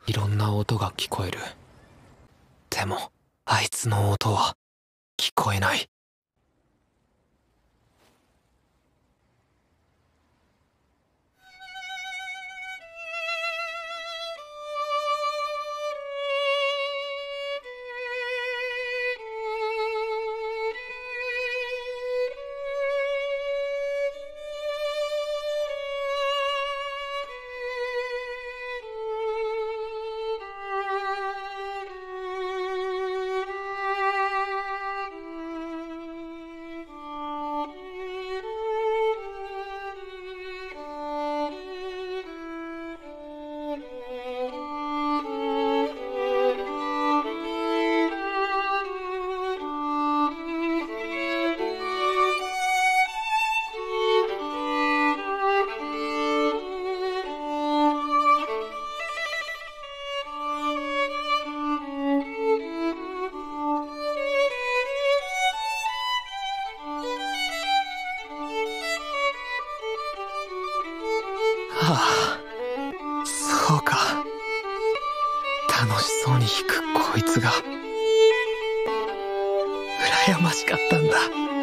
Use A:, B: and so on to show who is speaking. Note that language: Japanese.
A: いろんな音が聞こえる。でもあいつの音は聞こえない。はあ、そうか。楽しそうに弾くこいつが羨ましかったんだ。